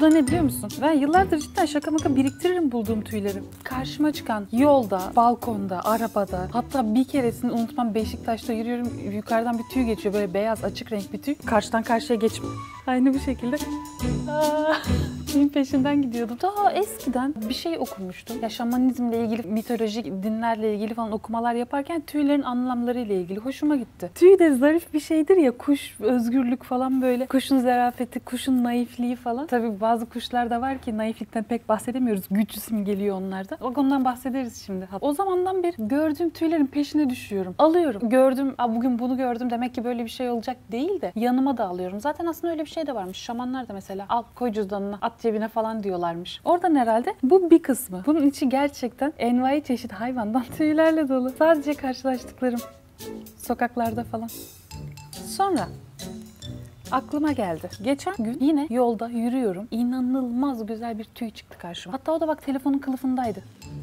da ne biliyor musun? Ben yıllardır cidden şaka maka biriktiririm bulduğum tüyleri. Karşıma çıkan yolda, balkonda, arabada, hatta bir keresini unutmam, Beşiktaş'ta yürüyorum, yukarıdan bir tüy geçiyor, böyle beyaz açık renk bir tüy. Karşıdan karşıya geçip aynı bu şekilde tüyün peşinden gidiyordum. Daha eskiden bir şey okumuştum. Ya şamanizmle ilgili, mitolojik dinlerle ilgili falan okumalar yaparken tüylerin anlamlarıyla ilgili hoşuma gitti. Tüy de zarif bir şeydir ya, kuş, özgürlük falan böyle. Kuşun zarafeti, kuşun naifliği falan. Tabii bazı kuşlar da var ki naiflikten pek bahsedemiyoruz. Güç simgeliyor onlarda. Bak ondan bahsederiz şimdi. O zamandan beri gördüğüm tüylerin peşine düşüyorum. Alıyorum. Gördüm, bugün bunu gördüm, demek ki böyle bir şey olacak değil de yanıma da alıyorum. Zaten aslında öyle bir şey de varmış. Şamanlar da mesela al koy cüzdanına, at cebine falan diyorlarmış. Oradan herhalde bu bir kısmı. Bunun içi gerçekten envai çeşit hayvandan tüylerle dolu. Sadece karşılaştıklarım. Sokaklarda falan. Sonra aklıma geldi. Geçen gün yine yolda yürüyorum. İnanılmaz güzel bir tüy çıktı karşıma. Hatta o da bak telefonun kılıfındaydı.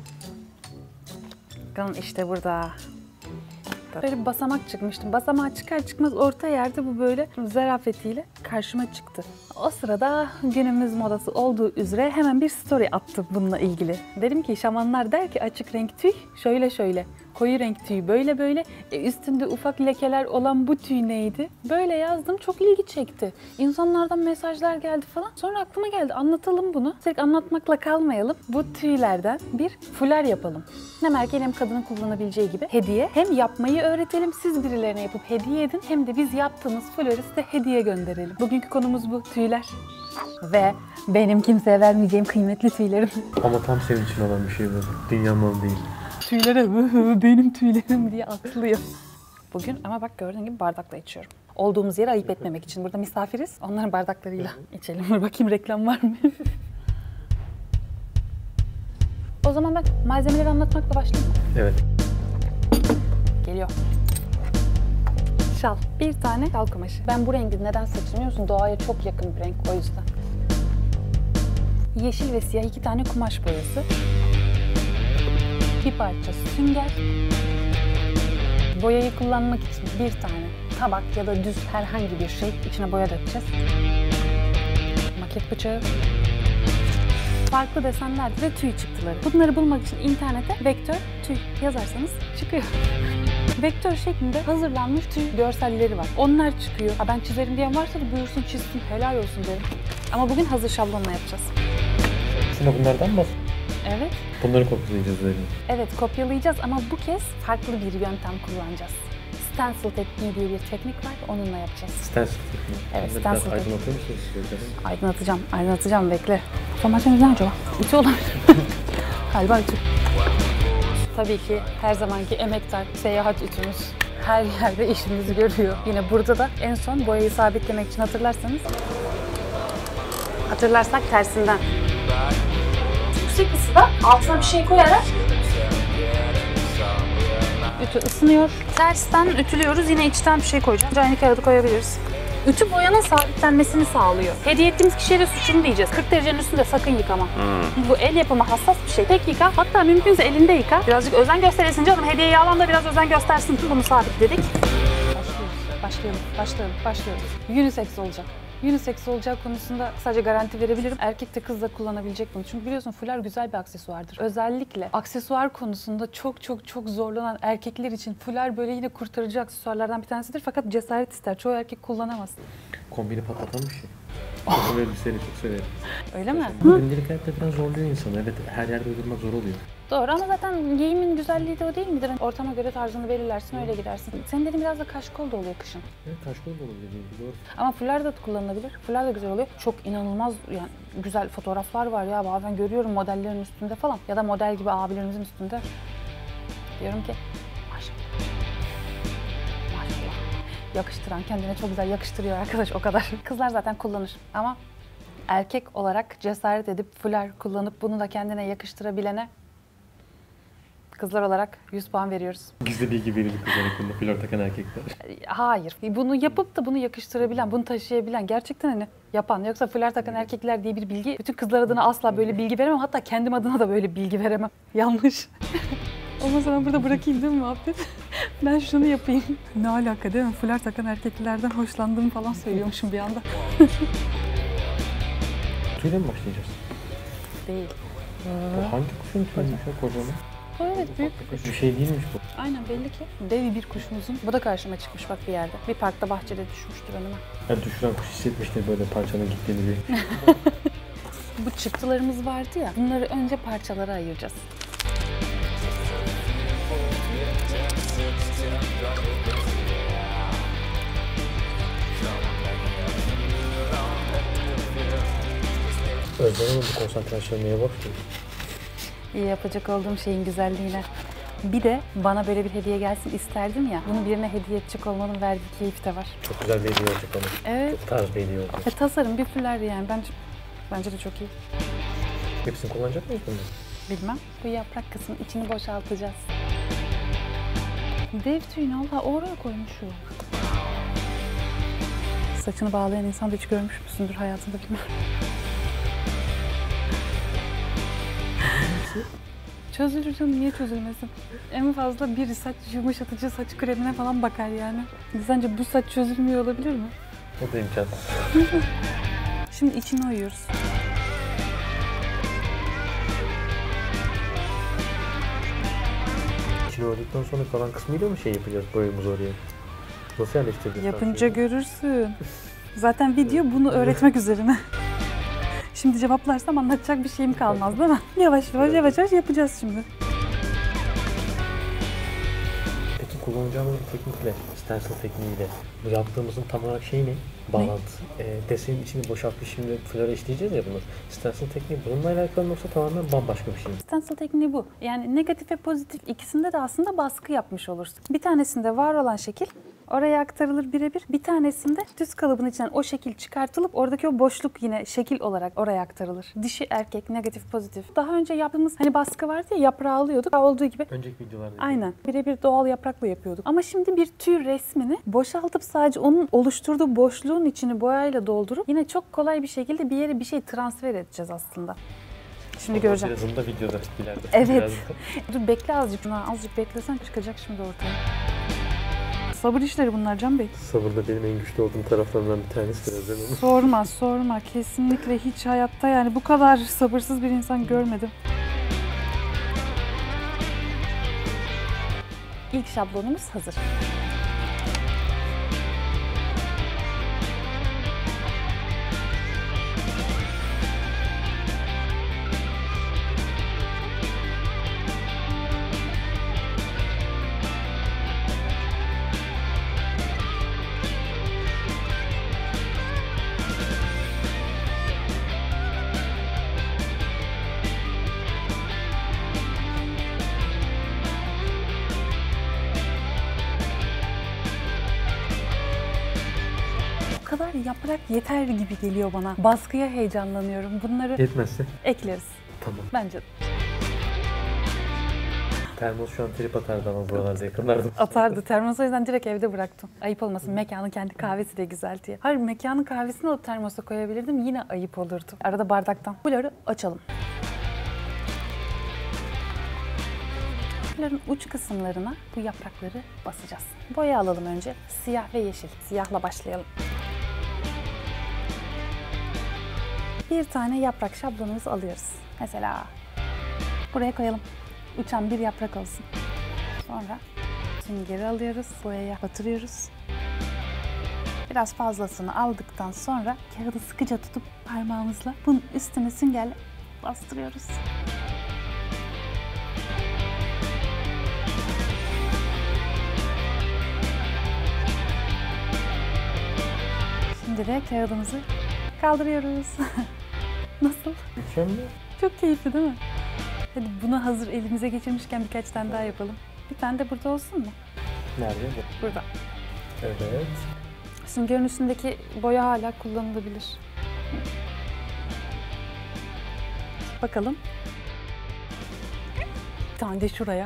Bakın işte burada. Böyle bir basamak çıkmıştım. Basamağa çıkar çıkmaz orta yerde bu böyle zarafetiyle karşıma çıktı. O sırada günümüz modası olduğu üzere hemen bir story attım bununla ilgili. Dedim ki şamanlar der ki açık renk tüy şöyle şöyle. Koyu renk tüy böyle böyle. Üstünde ufak lekeler olan bu tüy neydi? Böyle yazdım, çok ilgi çekti. İnsanlardan mesajlar geldi falan. Sonra aklıma geldi, anlatalım bunu. Tek anlatmakla kalmayalım. Bu tüylerden bir fular yapalım. Hem erkeğin hem kadının kullanabileceği gibi hediye. Hem yapmayı öğretelim, siz birilerine yapıp hediye edin. Hem de biz yaptığımız fuları size hediye gönderelim. Bugünkü konumuz bu, tüyler. Ve benim kimseye vermeyeceğim kıymetli tüylerim. Ama tam senin için olan bir şey bu. Dünya malı değil. Tüylere benim tüylerim diye atlıyor. Bugün ama bak gördüğün gibi bardakla içiyorum. Olduğumuz yeri ayıp etmemek için. Burada misafiriz. Onların bardaklarıyla içelim. Dur bakayım reklam var mı? O zaman ben malzemeleri anlatmakla başlayayım mı? Evet. Geliyor. Şal. Bir tane şal kumaşı. Ben bu rengi neden seçtim biliyor musun? Doğaya çok yakın bir renk, o yüzden. Yeşil ve siyah 2 tane kumaş boyası. Bir parça sünger. Boyayı kullanmak için bir tane tabak ya da düz herhangi bir şey, içine boya dökeceğiz. Maket bıçağı. Farklı desenler ve tüy çıktıları. Bunları bulmak için internete vektör tüy yazarsanız çıkıyor. Vektör şeklinde hazırlanmış tüy görselleri var. Onlar çıkıyor. Ben çizerim diyen varsa da buyursun çizsin, helal olsun derim. Ama bugün hazır şablonla yapacağız. Sana bunlardan mı bahsedeyim? Evet. Bunları kopyalayacağız öyle. Evet, kopyalayacağız ama bu kez farklı bir yöntem kullanacağız. Stencil tekniği diye bir teknik var, onunla yapacağız. Stencil tekniği. Evet, stencil stencil tekniği. Aydınlatır mısınız? Aydınlatacağım, bekle. Formasyon ne acaba? Ütü olabilir. Galiba ütü. Tabii ki her zamanki emektar seyahat ütümüz her yerde işimizi görüyor. Yine burada da en son boyayı sabitlemek için hatırlarsak tersinden. Yüksek ısıda altına bir şey koyarak ütü ısınıyor. Tersten ütülüyoruz. Yine içten bir şey koyacağız. Aynı kağıdı koyabiliriz. Ütü boyanın sabitlenmesini sağlıyor. Hediye ettiğimiz kişiye de suçunu diyeceğiz. 40 derecenin üstünde sakın yıkama. Bu el yapımı hassas bir şey. Tek yıka. Hatta mümkünse elinde yıka. Birazcık özen gösteresin canım. Hediyeyi alan da biraz özen göstersin. Bunu sabitledik. Başlıyoruz. Unisex olacak. Unisex olacağı konusunda sadece garanti verebilirim. Erkek de kız da kullanabilecek bunu. Çünkü biliyorsun fular güzel bir aksesuardır. Özellikle aksesuar konusunda çok zorlanan erkekler için fular böyle yine kurtarıcı aksesuarlardan bir tanesidir. Fakat cesaret ister. Çoğu erkek kullanamaz. Kombini patlatan bir şey. Takım elbiseleri çok severim. Öyle mi? Gündelik hayatta biraz zorluyor insanı. Evet, her yerde uydurmak zor oluyor. Doğru ama zaten giyimin güzelliği de o değil midir? Ortama göre tarzını belirlersin, öyle gidersin. Senin dediğin biraz da kaşkol da oluyor kışın. Evet, kaşkol da oluyor dediğim gibi, doğru. Ama fular da kullanılabilir. Fular da güzel oluyor. Çok inanılmaz yani güzel fotoğraflar var ya, bazen görüyorum modellerin üstünde falan. Ya da model gibi abilerimizin üstünde. Diyorum ki maşallah. Yakıştıran, kendine çok güzel yakıştırıyor arkadaş, o kadar. Kızlar zaten kullanır ama erkek olarak cesaret edip fular kullanıp bunu da kendine yakıştırabilene kızlar olarak 100 puan veriyoruz. Gizli bilgi verildi kızlar hakkında flör takan erkekler. Hayır. Bunu yapıp da bunu yakıştırabilen, bunu taşıyabilen, gerçekten hani yapan. Yoksa flör takan erkekler diye bir bilgi, bütün kızlar adına asla böyle bilgi veremem. Hatta kendim adına da böyle bilgi veremem. Yanlış. Ondan sonra burada bırakayım değil mi muhabbet? Ben şunu yapayım. Ne alaka değil mi? Flör takan erkeklerden hoşlandığımı falan söylüyormuşum bir anda. tüyle mi başlayacağız? Değil. Bu hangi kuşun tüyüymüş ya kocaman? Bu evet büyük bir kuş. Bir şey değilmiş bu. Aynen belli ki. Dev bir kuşumuzun. Bu da karşıma çıkmış bak bir yerde. Bir parkta bahçede düşmüştür önüme. Ya düşüren kuş hissetmiştir böyle parçanın gittiğini bir. Bu çıktılarımız vardı ya. Bunları önce parçalara ayıracağız. Özlem'in bu konsantrasyonu neye borçlu? İyi yapacak olduğum şeyin güzelliğine. Bir de bana böyle bir hediye gelsin isterdim ya. Bunu birine hediye edecek olmanın verdiği keyif de var. Çok güzel bir hediye olacak ona. Evet. Çok tarz bir hediye olacak. Tasarım bir fırlardı yani. Bence de çok iyi. Hepsini kullanacak mıyız bunu? Bilmem. Bu yaprak kısmının içini boşaltacağız. Dev tüyünü Allah oraya koymuşum. Saçını bağlayan insan da hiç görmüş müsündür hayatında bilmem. Çözülür canım, niye çözülmesin? En fazla bir saç yumuşatıcı saç kremine falan bakar yani. Sence bu saç çözülmüyor olabilir mi? O da imkansız. Şimdi içine oyuyoruz. İçine oyduktan sonra kalan kısmıyla mı şey yapacağız boyamızı oraya? Nasıl yerleştireceğiz? Yapınca görürsün. Zaten video bunu öğretmek üzerine. Şimdi cevaplarsam anlatacak bir şeyim kalmaz değil mi? Yavaş yavaş yapacağız şimdi. Peki kullanacağımız bir teknikle, stencil tekniğiyle bu yaptığımızın tam olarak şeyi ne? Bağlantı. Desenin içini boşaltmış şimdi flora işleyeceğiz ya bunu. Stencil tekniği bununla alakalı yoksa tamamen bambaşka bir şey mi? Stencil tekniği bu. Yani negatif ve pozitif ikisinde de aslında baskı yapmış olursun. Bir tanesinde var olan şekil oraya aktarılır birebir. Bir tanesinde düz kalıbın içinden o şekil çıkartılıp oradaki o boşluk yine şekil olarak oraya aktarılır. Dişi erkek, negatif pozitif. Daha önce yaptığımız hani baskı vardı ya, yaprağı alıyorduk. Olduğu gibi. Önceki videolarda. Aynen. Birebir doğal yaprakla yapıyorduk. Ama şimdi bir tüy resmini boşaltıp sadece onun oluşturduğu boşluğun içini boyayla doldurup yine çok kolay bir şekilde bir yere bir şey transfer edeceğiz aslında. Şimdi göreceğim. Birazını da videoda ileride. Evet. Dur bekle azıcık. Azıcık beklesen çıkacak şimdi ortaya. Sabır işleri bunlar Can Bey. Sabır da benim en güçlü olduğum taraflarından bir tanesi biraz. Sorma. Kesinlikle hiç hayatta yani bu kadar sabırsız bir insan görmedim. İlk şablonumuz hazır. Bu kadar yaprak yeter gibi geliyor bana. Baskıya heyecanlanıyorum. Bunları Yetmezse? ekleriz. Tamam. Bence de. Termos şu an trip atardı ama buralarda yakınlardı. Atardı. Termosu o yüzden direkt evde bıraktım. Ayıp olmasın. Mekanın kendi kahvesi de güzel diye. Hayır, mekanın kahvesini alıp termosa koyabilirdim. Yine ayıp olurdu. Arada bardaktan. Fuları açalım. Fuların uç kısımlarına bu yaprakları basacağız. Boya alalım önce. Siyah ve yeşil. Siyahla başlayalım. Bir tane yaprak şablonumuzu alıyoruz. Mesela buraya koyalım. Uçan bir yaprak olsun. Sonra süngeri alıyoruz. Boyaya batırıyoruz. Biraz fazlasını aldıktan sonra kağıdı sıkıca tutup parmağımızla bunun üstüne süngerle bastırıyoruz. Şimdi de kağıdımızı kaldırıyoruz. Nasıl? Mükemmel. Çok keyifli değil mi? Hadi bunu hazır elimize geçirmişken birkaç tane daha yapalım. Bir tane de burada olsun mu? Nerede? Burada. Evet. Süngerin üstündeki boya hala kullanılabilir. Bakalım. Bir tane de şuraya.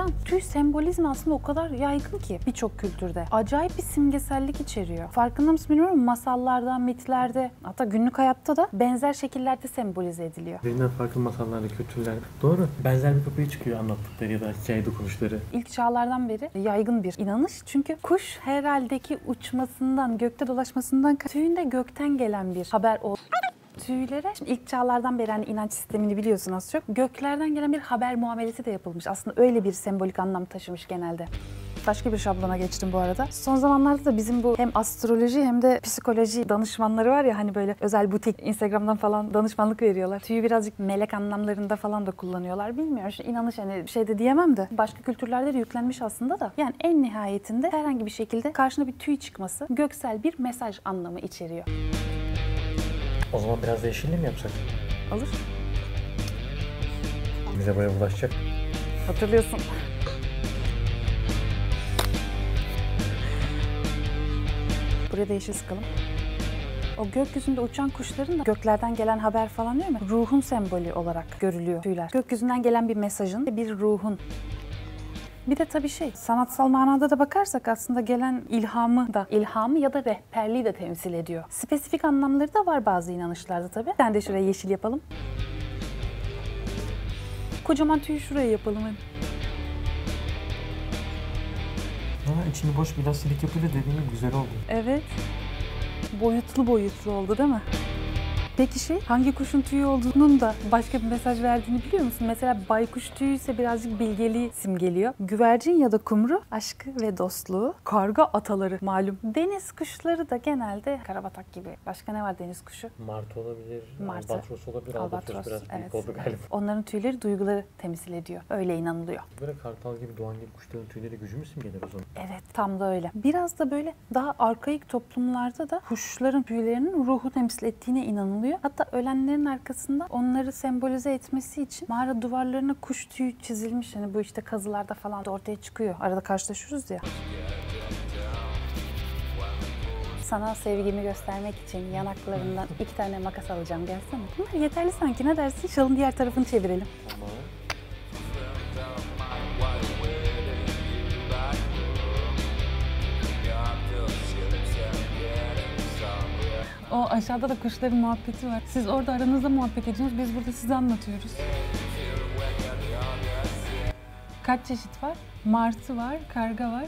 açıdan tüy sembolizmi aslında o kadar yaygın ki birçok kültürde. Acayip bir simgesellik içeriyor. Farkında mısın bilmiyorum, masallarda, mitlerde, hatta günlük hayatta da benzer şekillerde sembolize ediliyor. Birbirinden farklı masallarda, kültürlerde. Doğru. Benzer bir kapıya çıkıyor anlattıkları ya da hikaye dokunuşları. İlk çağlardan beri yaygın bir inanış. Çünkü kuş herhalde ki uçmasından, gökte dolaşmasından, tüyünde gökten gelen bir haber o. Tüylere şimdi ilk çağlardan beri hani inanç sistemini biliyorsun az çok. Göklerden gelen bir haber muamelesi de yapılmış. Aslında öyle bir sembolik anlam taşımış genelde. Başka bir şablona geçtim bu arada. Son zamanlarda da bizim bu hem astroloji hem de psikoloji danışmanları var ya, hani böyle özel butik Instagram'dan falan danışmanlık veriyorlar. Tüyü birazcık melek anlamlarında falan da kullanıyorlar. Bilmiyorum, işte inanış hani bir şey de diyemem de. Başka kültürlerde de yüklenmiş aslında da. Yani en nihayetinde herhangi bir şekilde karşına bir tüy çıkması göksel bir mesaj anlamı içeriyor. O zaman biraz da yeşilli mi yapsak? Olur. Bize baya bulaşacak. Hatırlıyorsun. Buraya da yeşil sıkalım. O gökyüzünde uçan kuşların da göklerden gelen haber falan değil mi? Ruhun sembolü olarak görülüyor tüyler. Gökyüzünden gelen bir mesajın, bir ruhun. Bir de tabii sanatsal manada da bakarsak aslında gelen ilhamı ya da rehberliği de temsil ediyor. Spesifik anlamları da var bazı inanışlarda tabii. Ben de şuraya yeşil yapalım. Kocaman tüyü şuraya yapalım hadi. İçini boş biraz silik yapıyla dediğim gibi güzel oldu. Evet. Boyutlu oldu değil mi? Peki hangi kuşun tüyü olduğunun da başka bir mesaj verdiğini biliyor musun? Mesela baykuş tüyü ise birazcık bilgeliği simgeliyor. Güvercin ya da kumru aşkı ve dostluğu. Karga ataları malum. Deniz kuşları da genelde karabatak gibi. Başka ne var deniz kuşu? Martı olabilir, Martı. albatros olabilir. Albatros biraz büyük oldu galiba. Onların tüyleri duyguları temsil ediyor. Öyle inanılıyor. Böyle kartal gibi, doğan gibi kuşların tüyleri gücü mü simgeler o zaman? Evet, tam da öyle. Biraz da böyle daha arkaik toplumlarda da kuşların tüylerinin ruhu temsil ettiğine inanılıyor. Hatta ölenlerin arkasında onları sembolize etmesi için mağara duvarlarına kuş tüyü çizilmiş. Hani bu işte kazılarda falan da ortaya çıkıyor. Arada karşılaşıyoruz ya. Sana sevgimi göstermek için yanaklarından 2 tane makas alacağım. Gelsene. Bunlar yeterli sanki. Ne dersin? Şalın diğer tarafını çevirelim. Ama O aşağıda da kuşların muhabbeti var. Siz orada aranızda muhabbet ediyorsunuz, biz burada size anlatıyoruz. Kaç çeşit var? Martı var, karga var.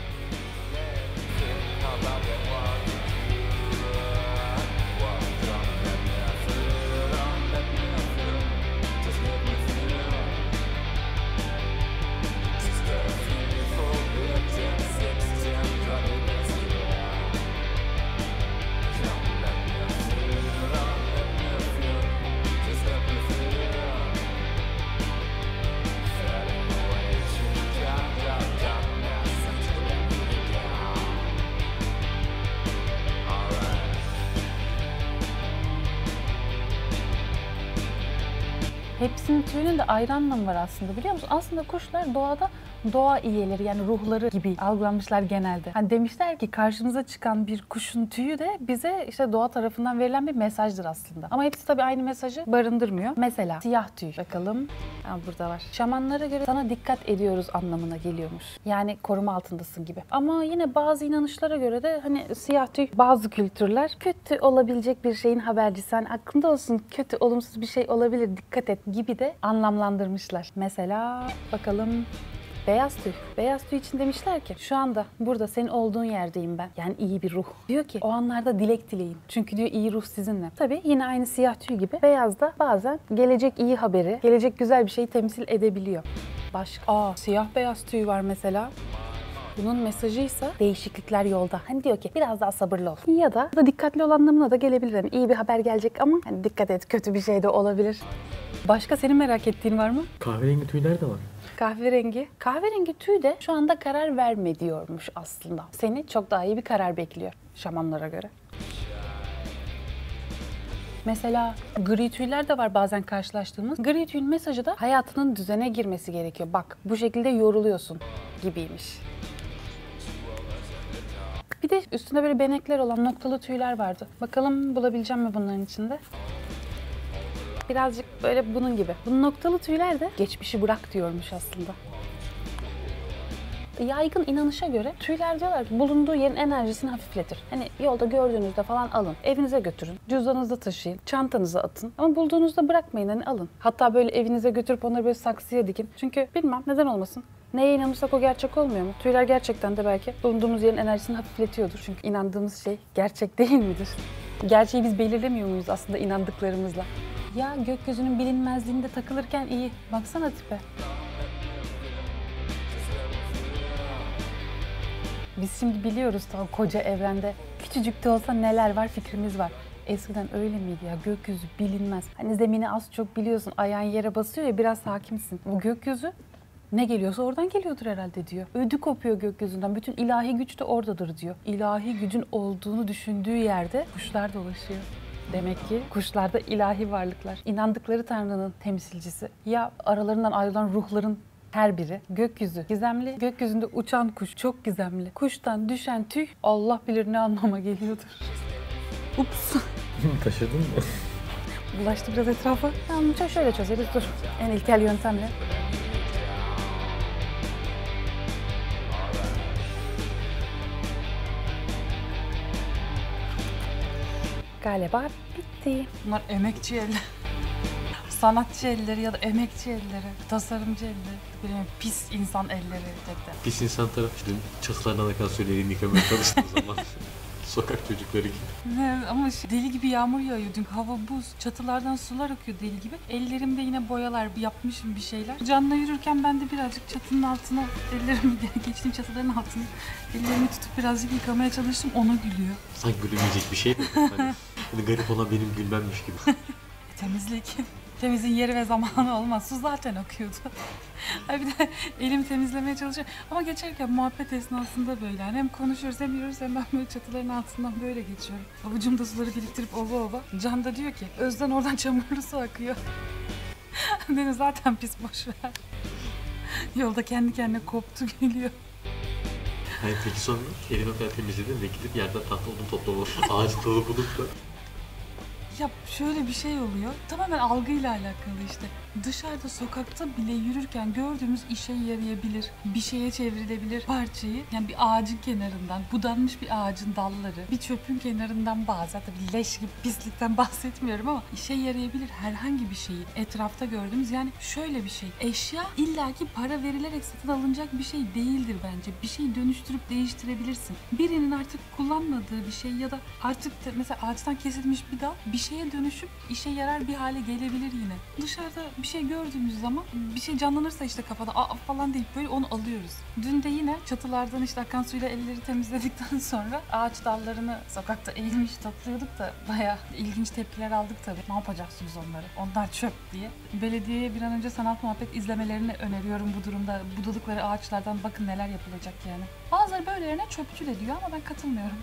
Hepsinin tüyünün de ayrı anlamı var aslında, biliyor musun? Aslında kuşlar doğada doğa iyileri, yani ruhları gibi algılanmışlar genelde. Hani demişler ki karşımıza çıkan bir kuşun tüyü de bize işte doğa tarafından verilen bir mesajdır aslında. Ama hepsi tabii aynı mesajı barındırmıyor. Mesela siyah tüy. Bakalım. Burada var. Şamanlara göre sana dikkat ediyoruz anlamına geliyormuş. Yani koruma altındasın gibi. Ama yine bazı inanışlara göre de hani siyah tüy, bazı kültürler kötü olabilecek bir şeyin habercisi. Hani aklında olsun, kötü, olumsuz bir şey olabilir, dikkat et gibi de anlamlandırmışlar. Mesela bakalım. Beyaz tüy. Beyaz tüy için demişler ki şu anda burada senin olduğun yerdeyim ben. Yani iyi bir ruh. Diyor ki o anlarda dilek dileyin. Çünkü diyor iyi ruh sizinle. Tabii yine aynı siyah tüy gibi beyaz da bazen gelecek iyi haberi, gelecek güzel bir şeyi temsil edebiliyor. Başka siyah beyaz tüy var mesela. Bunun mesajıysa değişiklikler yolda. Hani diyor ki biraz daha sabırlı ol. Ya da dikkatli ol anlamına da gelebilir. Yani iyi bir haber gelecek ama hani dikkat et, kötü bir şey de olabilir. Başka senin merak ettiğin var mı? kahverengi tüyler de var. Kahverengi. Kahverengi tüy de şu anda karar verme diyormuş aslında. Seni çok daha iyi bir karar bekliyor şamanlara göre. Mesela gri tüyler de var bazen karşılaştığımız. Gri tüyün mesajı da hayatının düzene girmesi gerekiyor. Bak bu şekilde yoruluyorsun gibiymiş. Bir de üstünde böyle benekler olan noktalı tüyler vardı. Bakalım bulabileceğim mi bunların içinde? Birazcık böyle bunun gibi. Bu noktalı tüyler de geçmişi bırak diyormuş aslında. Yaygın inanışa göre tüyler diyorlar ki bulunduğu yerin enerjisini hafifletir. Hani yolda gördüğünüzde falan alın. Evinize götürün. Cüzdanınızda taşıyın. Çantanıza atın. Ama bulduğunuzda bırakmayın, hani alın. Hatta böyle evinize götürüp onları böyle saksıya dikin. Çünkü bilmem, neden olmasın. Neye inanırsak o gerçek olmuyor mu? Tüyler gerçekten de belki bulunduğumuz yerin enerjisini hafifletiyordur. Çünkü inandığımız şey gerçek değil midir? Gerçeği biz belirlemiyor muyuz aslında inandıklarımızla? Ya gökyüzünün bilinmezliğinde takılırken iyi. Baksana tipe. Biz şimdi biliyoruz tam koca evrende küçücük de olsa neler var, fikrimiz var. Eskiden öyle miydi ya? Gökyüzü bilinmez. Hani zemini az çok biliyorsun, ayağın yere basıyor ya, biraz hakimsin. Bu gökyüzü ne geliyorsa oradan geliyordur herhalde diyor. Ödü kopuyor gökyüzünden. Bütün ilahi güç de oradadır diyor. İlahi gücün olduğunu düşündüğü yerde kuşlar dolaşıyor. Demek ki kuşlar da ilahi varlıklar. İnandıkları Tanrı'nın temsilcisi. Ya aralarından ayrılan ruhların her biri. Gökyüzü gizemli. Gökyüzünde uçan kuş çok gizemli. Kuştan düşen tüy Allah bilir ne anlama geliyordur. Ups. Taşıdın mı? Bulaştı biraz etrafa. Tamam, şöyle çözeriz, dur. En ilkel yöntemle. Galiba bitti. Bunlar emekçi eller. Sanatçı elleri ya da emekçi elleri, tasarımcı elleri, böyle pis insan elleri tek de. Pis insan tarafı işte çatılarına da kalsın elini yıkamaya çalıştığı zaman sokak çocukları gibi. Ama deli gibi yağmur yağıyor dün, hava buz, çatılardan sular akıyor deli gibi. Ellerimde yine boyalar, yapmışım bir şeyler. Can'la yürürken ben de birazcık çatının altına ellerimi geçtim, çatıların altına ellerimi tutup birazcık yıkamaya çalıştım, ona gülüyor. Sanki gülünmeyecek bir şey mi? Hani garip olan benim gülmemmiş gibi. Temizlik. Temizliğin yeri ve zamanı olmaz. Su zaten akıyordu. Bir de elim temizlemeye çalışıyor. Ama geçerken muhabbet esnasında böyle. Yani hem konuşuyoruz hem yürüyoruz hem ben böyle çatıların altından böyle geçiyorum. Avucumda suları biriktirip ova ova. Can da diyor ki Özden oradan çamurlu su akıyor. Dedim zaten pis, boş ver. Yolda kendi kendine koptu, gülüyor. Hani peki sonra elini o kadar temizledin ve gidip yerden tahta odun toplama ağacı dalı bulup da. Ya şöyle bir şey oluyor. Tamamen algıyla alakalı işte. Dışarıda sokakta bile yürürken gördüğümüz işe yarayabilir, bir şeye çevrilebilir parçayı. Yani bir ağacın kenarından, budanmış bir ağacın dalları, bir çöpün kenarından bazen, tabii leş gibi pislikten bahsetmiyorum ama işe yarayabilir herhangi bir şeyi etrafta gördüğümüz. Yani şöyle bir şey, eşya illaki para verilerek satın alınacak bir şey değildir bence. Bir şeyi dönüştürüp değiştirebilirsin. Birinin artık kullanmadığı bir şey ya da artık mesela ağaçtan kesilmiş bir dal bir şeye dönüşüp işe yarar bir hale gelebilir yine. Dışarıda bir şey gördüğümüz zaman bir şey canlanırsa işte kafada aa falan deyip böyle onu alıyoruz. Dün de yine çatılardan işte akan suyla elleri temizledikten sonra ağaç dallarını sokakta eğilmiş topluyorduk da bayağı ilginç tepkiler aldık tabii. Ne yapacaksınız onları? Onlar çöp diye. Belediyeye bir an önce sanat muhabbet izlemelerini öneriyorum bu durumda. Budadıkları ağaçlardan bakın neler yapılacak yani. Bazıları böylelerine çöpçü de diyor ama ben katılmıyorum.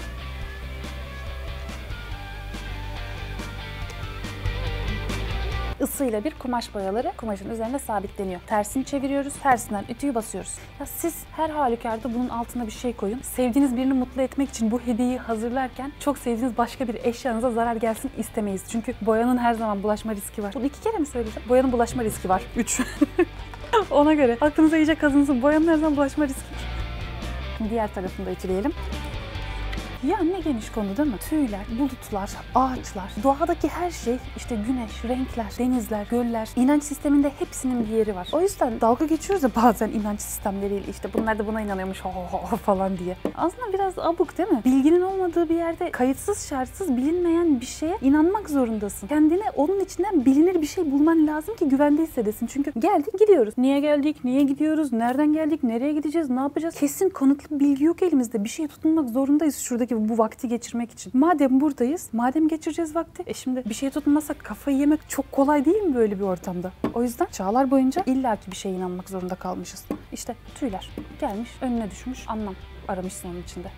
Isıyla bir kumaş boyaları kumaşın üzerine sabitleniyor. Tersini çeviriyoruz, tersinden ütüyü basıyoruz. Ya siz her halükarda bunun altına bir şey koyun. Sevdiğiniz birini mutlu etmek için bu hediyeyi hazırlarken çok sevdiğiniz başka bir eşyanıza zarar gelsin istemeyiz. Çünkü boyanın her zaman bulaşma riski var. Bunu 2 kere mi söyleyeceğim? Boyanın bulaşma riski var. 3. Ona göre aklınıza iyice kazınsın. Boyanın her zaman bulaşma riski var. Diğer tarafını da ütüleyelim. Ya ne geniş konu değil mi? Tüyler, bulutlar, ağaçlar, doğadaki her şey, işte güneş, renkler, denizler, göller, inanç sisteminde hepsinin bir yeri var. O yüzden dalga geçiyoruz ya bazen inanç sistemleriyle, işte bunlar da buna inanıyormuş falan diye. Aslında biraz abuk değil mi? Bilginin olmadığı bir yerde kayıtsız şartsız bilinmeyen bir şeye inanmak zorundasın. Kendine onun içinden bilinir bir şey bulman lazım ki güvende hissedesin. Çünkü geldik gidiyoruz. Niye geldik, niye gidiyoruz, nereden geldik, nereye gideceğiz, ne yapacağız? Kesin kanıtlı bilgi yok elimizde. Bir şeye tutunmak zorundayız şuradaki bu vakti geçirmek için. Madem buradayız, madem geçireceğiz vakti. Şimdi bir şeye tutunmasak kafayı yemek çok kolay değil mi böyle bir ortamda? O yüzden çağlar boyunca illaki bir şeye inanmak zorunda kalmışız. İşte tüyler gelmiş, önüne düşmüş, anlam aramışsın onun içinde.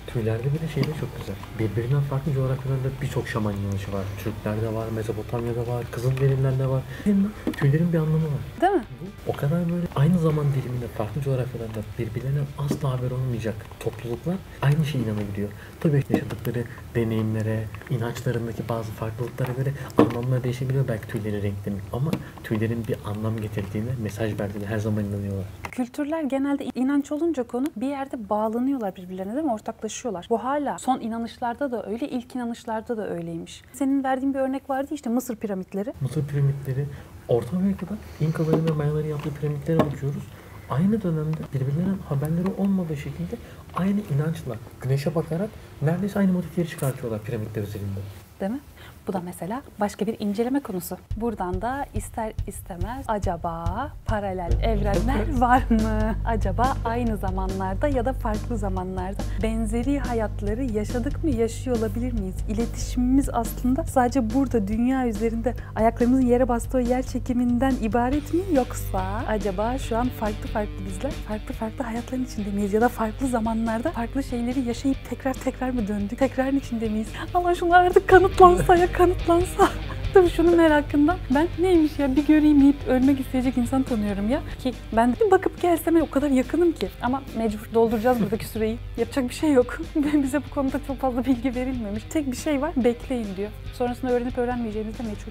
Tüylerde bir de şey de çok güzel. Birbirinden farklı coğrafyalarda birçok şaman inanışı var. Türklerde var, Mezopotamya'da var, Kızılderililerde var. Tüylerin bir anlamı var. Değil mi? Bu o kadar böyle aynı zaman diliminde farklı coğrafyalarda birbirlerine asla haber olmayacak topluluklar aynı şeye inanabiliyor. Tabii yaşadıkları deneyimlere, inançlarındaki bazı farklılıklara göre anlamlar değişebiliyor belki tüylerin renklerinin. Ama tüylerin bir anlam getirdiğine, mesaj verdiğine her zaman inanıyorlar. Kültürler genelde inanç olunca konu bir yerde bağlanıyorlar birbirlerine değil mi? Ortaklaşıyorlar. Bu hala son inanışlarda da öyle, ilk inanışlarda da öyleymiş. Senin verdiğin bir örnek vardı işte Mısır piramitleri. Mısır piramitleri, Orta Amerika'da İnkaların ve Mayaların yaptığı piramitlere bakıyoruz. Aynı dönemde birbirlerinin haberleri olmadığı şekilde aynı inançla güneşe bakarak neredeyse aynı motifleri çıkartıyorlar piramitler üzerinde. Değil mi? Bu da mesela başka bir inceleme konusu. Buradan da ister istemez acaba paralel evrenler var mı? Acaba aynı zamanlarda ya da farklı zamanlarda benzeri hayatları yaşadık mı, yaşıyor olabilir miyiz? İletişimimiz aslında sadece burada dünya üzerinde ayaklarımızın yere bastığı yer çekiminden ibaret mi? Yoksa acaba şu an farklı bizler farklı hayatların içinde miyiz? Ya da farklı zamanlarda farklı şeyleri yaşayıp tekrar mı döndük? Tekrarın içinde miyiz? Allah şunlar artık kanıtlansa ya kanıtlansa. Tabii şunun merakından ben neymiş ya bir göreyim deyip ölmek isteyecek insan tanıyorum ya. Ki ben de bir bakıp gelsem o kadar yakınım ki. Ama mecbur dolduracağız buradaki süreyi. Yapacak bir şey yok. Bize bu konuda çok fazla bilgi verilmemiş. Tek bir şey var, bekleyin diyor. Sonrasında öğrenip öğrenmeyeceğiniz de meçhul.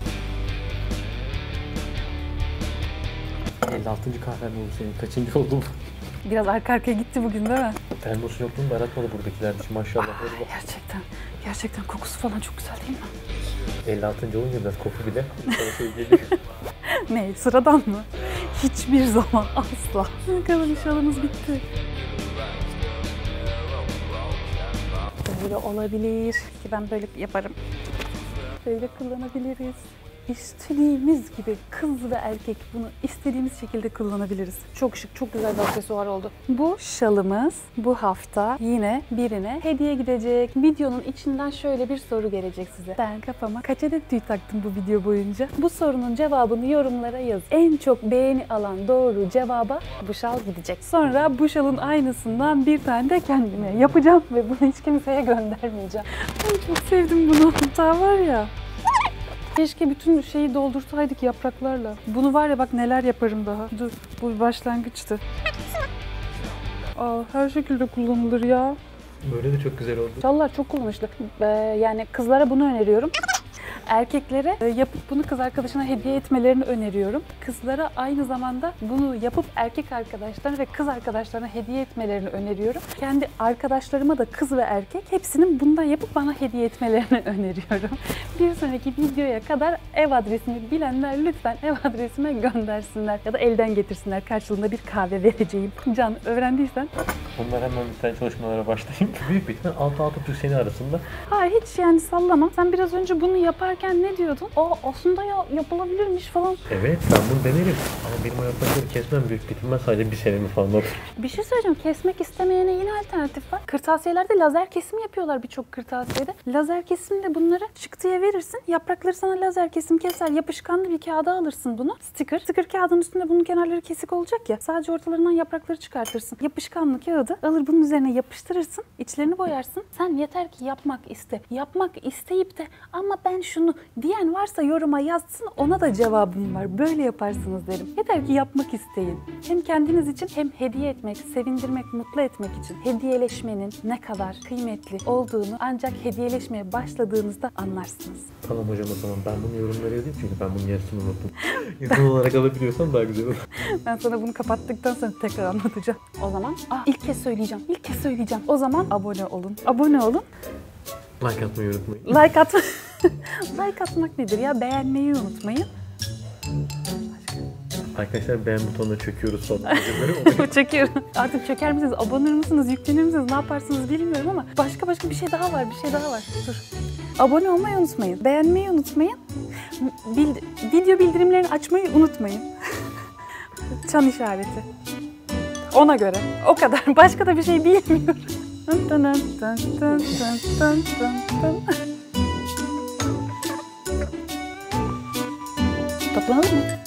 56. kahven oldu senin. Kaçıncı oldu bu? Biraz arka arkaya gitti bugün değil mi? Termosu yokluğunu da aratmadı buradakiler için maşallah. Gerçekten kokusu falan çok güzel değil mi? 56. olunca biraz koku bile sana şey geliyor. Ne? Sıradan mı? Hiçbir zaman asla. Bakalım inşallahımız bitti. Böyle olabilir ki ben böyle yaparım. Böyle kullanabiliriz. İstediğimiz gibi kız ve erkek bunu istediğimiz şekilde kullanabiliriz. Çok şık, çok güzel bir aksesuar oldu. Bu şalımız bu hafta yine birine hediye gidecek. Videonun içinden şöyle bir soru gelecek size. Ben kafama kaç adet tüy taktım bu video boyunca? Bu sorunun cevabını yorumlara yaz. En çok beğeni alan doğru cevaba bu şal gidecek. Sonra bu şalın aynısından bir tane de kendime yapacağım ve bunu hiç kimseye göndermeyeceğim. Ben çok sevdim bunu. Hatta var ya. Keşke bütün şeyi doldursaydık yapraklarla. Bunu var ya bak neler yaparım daha. Dur bu bir başlangıçtı. Her şekilde kullanılır ya. Böyle de çok güzel oldu. Şallar çok kullanışlı. Yani kızlara bunu öneriyorum. Erkeklere yapıp bunu kız arkadaşına hediye etmelerini öneriyorum. Kızlara aynı zamanda bunu yapıp erkek arkadaşlarına ve kız arkadaşlarına hediye etmelerini öneriyorum. Kendi arkadaşlarıma da kız ve erkek hepsinin bundan yapıp bana hediye etmelerini öneriyorum. Bir sonraki videoya kadar ev adresini bilenler lütfen ev adresime göndersinler ya da elden getirsinler. Karşılığında bir kahve vereceğim. Can öğrendiysen. Bunlar hemen bir tane çalışmalara başlayayım. Büyük bir ihtimal 6 Türk seni arasında. Hayır hiç yani sallama. Sen biraz önce bunu yaparken ne diyordun? Aslında ya yapılabilirmiş falan. Evet ben bunu denerim. Ama benim o yaprakları kesmem büyük bir ihtimal sadece bir senemi falan alır. Bir şey söyleyeceğim. Kesmek istemeyene yine alternatif var. Kırtasiyelerde lazer kesim yapıyorlar birçok kırtasiyede. Lazer kesimde bunları çıktıya verirsin. Yaprakları sana lazer kesim keser. Yapışkanlı bir kağıda alırsın bunu. Sticker kağıdının üstünde bunun kenarları kesik olacak ya. Sadece ortalarından yaprakları çıkartırsın. Yapışkanlı kağıdı alır bunun üzerine yapıştırırsın. İçlerini boyarsın. Sen yeter ki yapmak iste. Yapmak isteyip de ama ben şunu diyen varsa yoruma yazsın. Ona da cevabım var. Böyle yaparsınız derim. Yeter ki yapmak isteyin. Hem kendiniz için hem hediye etmek, sevindirmek, mutlu etmek için hediyeleşmenin ne kadar kıymetli olduğunu ancak hediyeleşmeye başladığınızda anlarsınız. Tamam hocam o zaman ben bunu yorumlara yazayım çünkü ben bunun yarısını unuttum. Yazılı olarak alabiliyorsan daha güzel olur. Ben sana bunu kapattıktan sonra tekrar anlatacağım. O zaman ilk kez söyleyeceğim. O zaman abone olun. Like atmayı unutmayın. Like atmak nedir ya? Beğenmeyi unutmayın. Arkadaşlar beğen butonuna çöküyoruz sonra. Çekiyorum. Artık çöker misiniz? Abone misiniz? Yüklenir misiniz? Ne yaparsınız bilmiyorum ama başka bir şey daha var. Dur. Abone olmayı unutmayın. Beğenmeyi unutmayın. Video bildirimlerini açmayı unutmayın. Çan işareti. Ona göre. O kadar. Başka da bir şey bilmiyorum. Toplanalım mı?